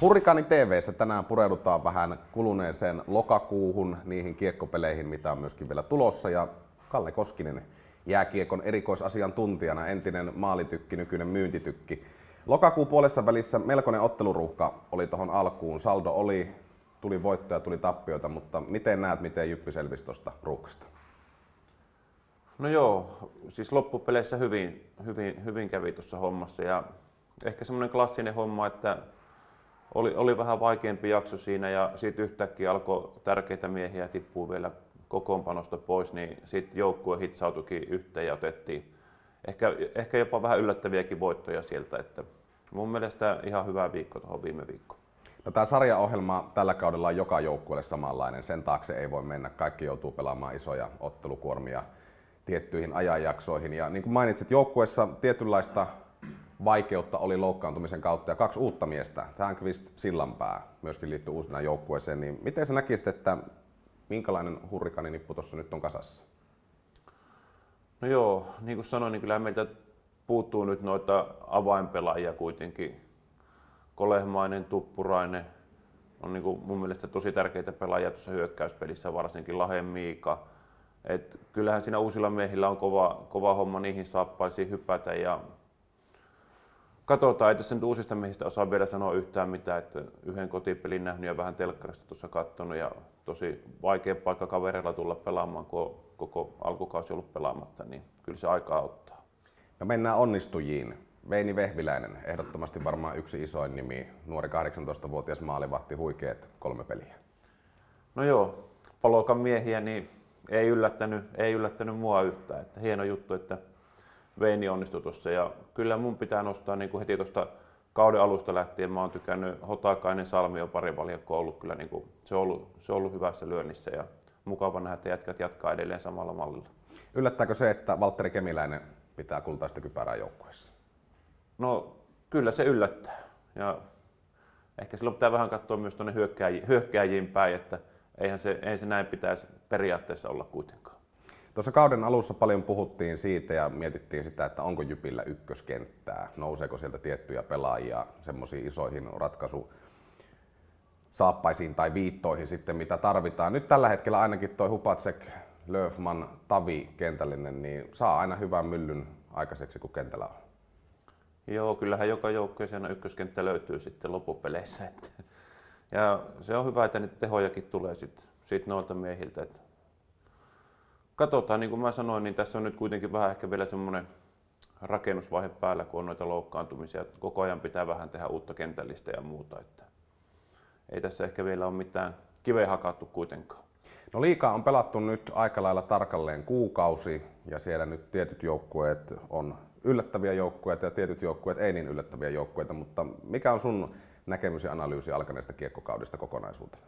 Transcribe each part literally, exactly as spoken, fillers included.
Hurrikaani T V:ssä tänään pureudutaan vähän kuluneeseen lokakuuhun, niihin kiekkopeleihin, mitä on myöskin vielä tulossa. Ja Kalle Koskinen jääkiekon erikoisasiantuntijana, entinen maalitykki, nykyinen myyntitykki. Lokakuun puolessa välissä melkoinen otteluruuhka oli tuohon alkuun. Saldo oli, tuli voittoja, tuli tappioita, mutta miten näet, miten Jyppi selvisi tuosta ruuhkasta? No joo, siis loppupeleissä hyvin, hyvin, hyvin kävi tuossa hommassa ja ehkä semmoinen klassinen homma, että oli, oli vähän vaikeampi jakso siinä ja siitä yhtäkkiä alkoi tärkeitä miehiä tippua vielä kokoonpanosta pois, niin sitten joukkue hitsautuikin yhteen ja otettiin ehkä, ehkä jopa vähän yllättäviäkin voittoja sieltä, että mun mielestä ihan hyvä viikko tuohon viime viikkoon. No, tämä sarjaohjelma tällä kaudella on joka joukkueelle samanlainen, sen taakse ei voi mennä, kaikki joutuu pelaamaan isoja ottelukuormia tiettyihin ajanjaksoihin. Ja niin kuin mainitsit, joukkueessa tietynlaista vaikeutta oli loukkaantumisen kautta ja kaksi uutta miestä, Tärnqvist, Sillanpää, myöskin liittyy uusina joukkueeseen. Niin miten sä näkisit, että minkälainen hurrikaaninippu tuossa nyt on kasassa? No joo, niin kuin sanoin, niin kyllä meiltä puuttuu nyt noita avainpelaajia kuitenkin. Kolehmainen, Tuppurainen on niin kuin mun mielestä tosi tärkeitä pelaajia tuossa hyökkäyspelissä, varsinkin Lahden Miika. Et kyllähän siinä uusilla miehillä on kova, kova homma niihin saappaisiin hypätä ja katsotaan, ei tässä nyt uusista miehistä osaa vielä sanoa yhtään mitään, että yhden kotipelin nähnyt ja vähän telkkarista tuossa katsonut ja tosi vaikea paikka kavereilla tulla pelaamaan, kun on koko alkukausi ollut pelaamatta, niin kyllä se aikaa ottaa. No mennään onnistujiin. Veini Vehviläinen, ehdottomasti varmaan yksi isoin nimi, nuori kahdeksantoistavuotias maalivahti, huikeet kolme peliä. No joo, Palokan miehiä niin ei yllättänyt, ei yllättänyt mua yhtään, että hieno juttu, että Veini onnistui tuossa ja kyllä mun pitää nostaa niin kuin heti tuosta kauden alusta lähtien. Mä oon tykännyt Hotakainen, Salmi on pari valjakkoa ollut kyllä niin kuin, se on ollut, se on ollut hyvässä lyönnissä ja mukava nähdä, että jätkät jatkaa edelleen samalla mallilla. Yllättääkö se, että Valtteri Kemiläinen pitää kultaista kypärää joukkueessa? No kyllä se yllättää ja ehkä silloin pitää vähän katsoa myös tuonne hyökkääjiin, hyökkääjiin päin, että eihän se, eihän se näin pitäisi periaatteessa olla kuitenkaan. Tuossa kauden alussa paljon puhuttiin siitä ja mietittiin sitä, että onko Jypillä ykköskenttää, nouseeko sieltä tiettyjä pelaajia semmoisiin isoihin ratkaisu saappaisiin tai viittoihin sitten, mitä tarvitaan. Nyt tällä hetkellä ainakin toi Hupacek, Löfman, Tavi kentällinen, niin saa aina hyvän myllyn aikaiseksi, kun kentällä on. Joo, kyllähän joka joukkueeseen ykköskenttä löytyy sitten loppupeleissä. Että. Ja se on hyvä, että niitä tehojakin tulee sitten sit noilta miehiltä. Että. Katsotaan, niin kuin mä sanoin, niin tässä on nyt kuitenkin vähän ehkä vielä semmoinen rakennusvaihe päällä, kun on noita loukkaantumisia. Koko ajan pitää vähän tehdä uutta kentällistä ja muuta. Että. Ei tässä ehkä vielä ole mitään kiveen hakattu kuitenkaan. No liigaa on pelattu nyt aika lailla tarkalleen kuukausi ja siellä nyt tietyt joukkueet on yllättäviä joukkueita ja tietyt joukkueet ei niin yllättäviä joukkueita, mutta mikä on sun näkemys ja analyysi alkaneesta kiekkokaudesta kokonaisuutena?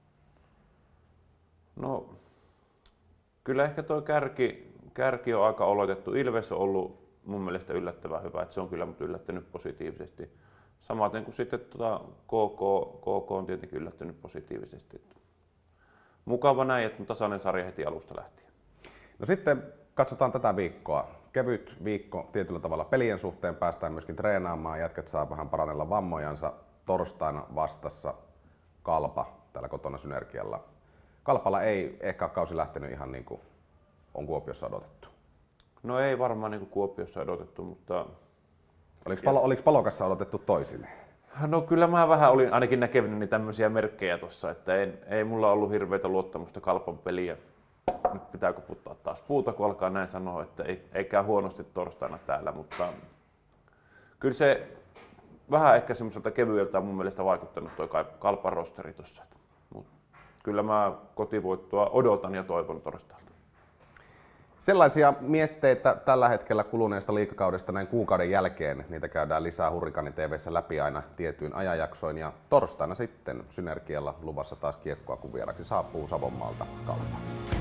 No kyllä ehkä tuo kärki, kärki on aika olotettu. Ilves on ollut mun mielestä yllättävän hyvä, että se on kyllä mut yllättänyt positiivisesti. Samaten kuin sitten tuota K K, K K on tietenkin yllättänyt positiivisesti. Mukava näin, että on tasainen sarja heti alusta lähtien. No sitten katsotaan tätä viikkoa. Kevyt viikko tietyllä tavalla pelien suhteen, päästään myöskin treenaamaan, jätkät saa vähän parannella vammojansa. Torstaina vastassa Kalpa täällä kotona Synergialla. Kalpalla ei ehkä kausi lähtenyt ihan niin kuin on Kuopiossa odotettu. No ei varmaan niin kuin Kuopiossa odotettu, mutta... Oliko, palo, oliko Palokassa odotettu toisin? No kyllä mä vähän olin ainakin näkevinäni tämmöisiä merkkejä tuossa, että ei, ei mulla ollut hirveätä luottamusta Kalpan peliä. Nyt pitää koputtaa taas puuta, kun alkaa näin sanoa, että ei, ei käy huonosti torstaina täällä, mutta kyllä se vähän ehkä semmoiselta kevyeltä on mun mielestä vaikuttanut toi Kalpan rosteri tuossa. Mutta kyllä mä kotivoittoa odotan ja toivon torstailta. Sellaisia mietteitä tällä hetkellä kuluneesta liigakaudesta näin kuukauden jälkeen. Niitä käydään lisää Hurrikaani T V:ssä läpi aina tietyin ajanjaksoin. Ja torstaina sitten Synergialla luvassa taas kiekkoa, kun vieraksi saapuu Savonmaalta Kalpa.